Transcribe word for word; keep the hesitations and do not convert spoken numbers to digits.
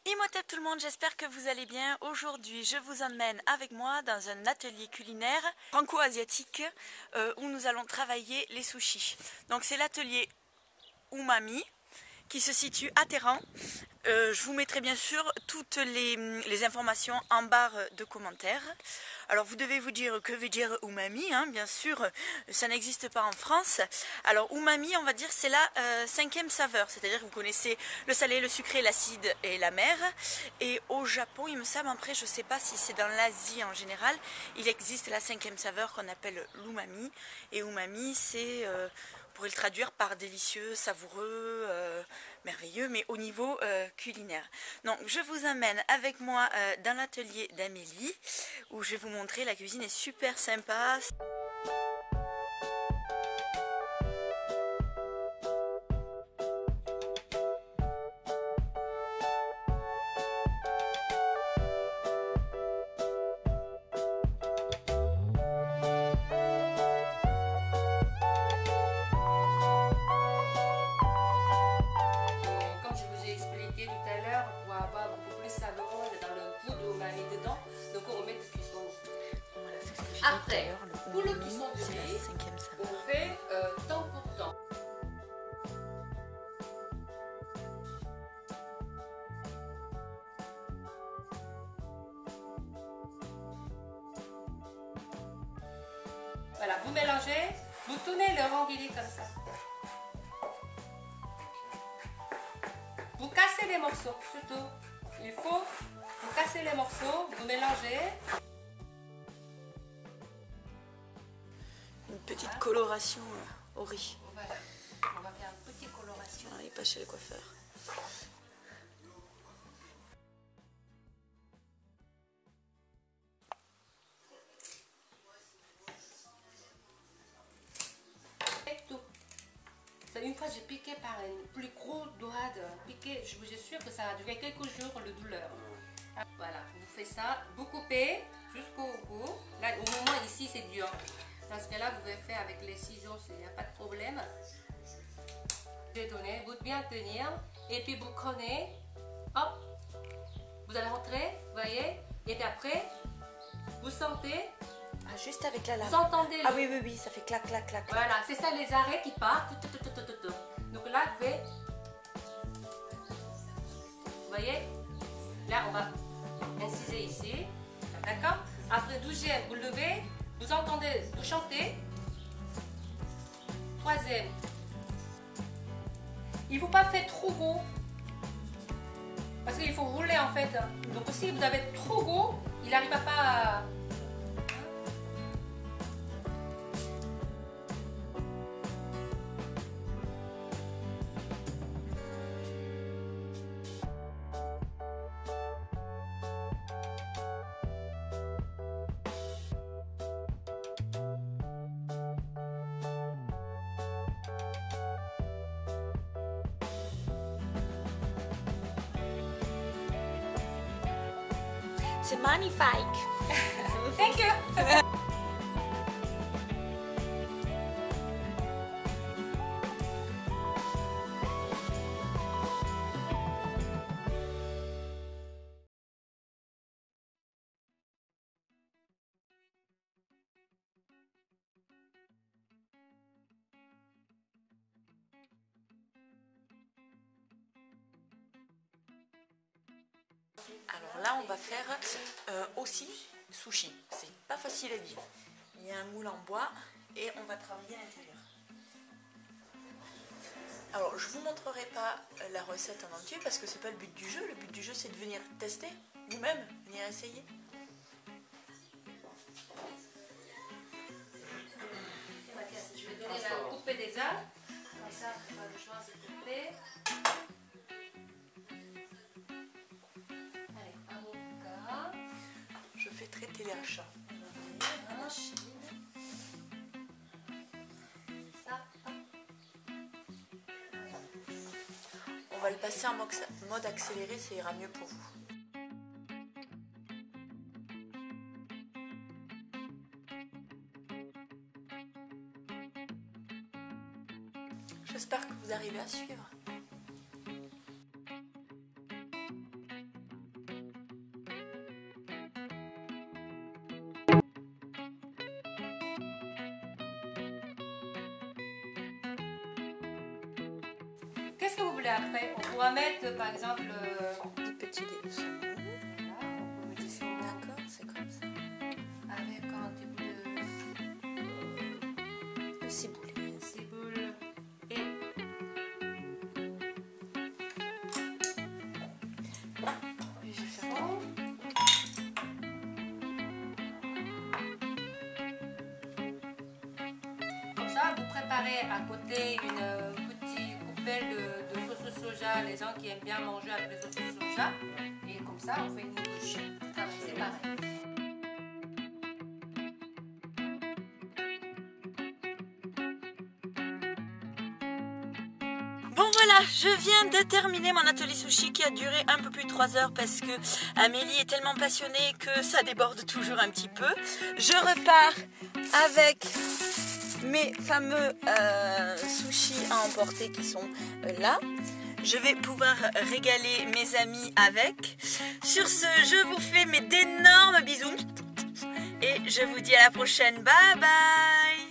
Imhotep tout le monde, j'espère que vous allez bien. Aujourd'hui, je vous emmène avec moi dans un atelier culinaire franco-asiatique euh, où nous allons travailler les sushis. Donc c'est l'atelier Umami qui se situe à Téhéran. Euh, je vous mettrai bien sûr toutes les, les informations en barre de commentaires. Alors vous devez vous dire que veut dire umami, hein, bien sûr, ça n'existe pas en France. Alors umami, on va dire, c'est la euh, cinquième saveur, c'est-à-dire que vous connaissez le salé, le sucré, l'acide et la mer. Et au Japon, il me semble, après je ne sais pas si c'est dans l'Asie en général, il existe la cinquième saveur qu'on appelle l'umami. Et umami, c'est... Euh, on pourrait le traduire par délicieux, savoureux, euh, merveilleux, mais au niveau euh, culinaire. Donc je vous amène avec moi euh, dans l'atelier d'Amélie, où je vais vous montrer, la cuisine est super sympa. Après, pour le cuisson du riz, on fait euh, temps pour temps. Voilà, vous mélangez, vous tournez le rondini comme ça. Vous cassez les morceaux, surtout. Il faut vous casser les morceaux, vous mélangez. Une petite coloration au riz. Voilà, on va faire une petite coloration. On n'est pas chez le coiffeur. Et tout. Une fois j'ai piqué par un plus gros doigt de piqué, je vous assure que ça a duré quelques jours le douleur. Voilà, vous faites ça, vous coupez jusqu'au bout. Là, au moment ici c'est dur. Dans ce cas-là, vous pouvez faire avec les ciseaux, il n'y a pas de problème. Je vais donner, vous bien tenir. Et puis vous prenez, hop, vous allez rentrer, vous voyez. Et puis après, vous sentez. Ah, juste avec la lame. Vous entendez le... Ah oui, oui, oui, ça fait clac, clac, clac. Voilà, c'est ça les arrêts qui partent. Donc là, vous faites. Vous voyez. Là, on va inciser ici. D'accord. Après, douzième, vous levez. Vous entendez, vous chantez. Troisième. Il ne faut pas faire trop gros. Parce qu'il faut rouler en fait. Donc si vous avez trop gros, il n'arrive pas à... C'est magnifique. Thank you. Alors là, on va faire euh, aussi sushi. C'est pas facile à dire. Il y a un moule en bois et on va travailler à l'intérieur. Alors, je vous montrerai pas la recette en entier parce que c'est pas le but du jeu. Le but du jeu, c'est de venir tester vous-même, venir essayer. Je vais donner la coupée déjà. Comme ça, on va le choix de couper. Je fais traiter les achats. On va le passer en mode accéléré, ça ira mieux pour vous. J'espère que vous arrivez à suivre. Qu'est-ce que vous voulez après? On pourra mettre par exemple euh, des petits dés de saumon. Voilà, on peut mettre du saumon. D'accord, c'est comme ça. Avec un petit bout de, Le ciboulé. ciboule et Je vais faire bon. Comme ça, vous préparez à côté une euh, petite coupelle de, de sauce soja, les gens qui aiment bien manger avec les sauces soja. Et comme ça, on fait une bouche. C'est pareil. Bon voilà, je viens de terminer mon atelier sushi qui a duré un peu plus de trois heures parce que Amélie est tellement passionnée que ça déborde toujours un petit peu. Je repars avec mes fameux euh, sushis à emporter qui sont euh, là. Je vais pouvoir régaler mes amis avec. Sur ce, je vous fais mes d'énormes bisous et je vous dis à la prochaine. Bye bye.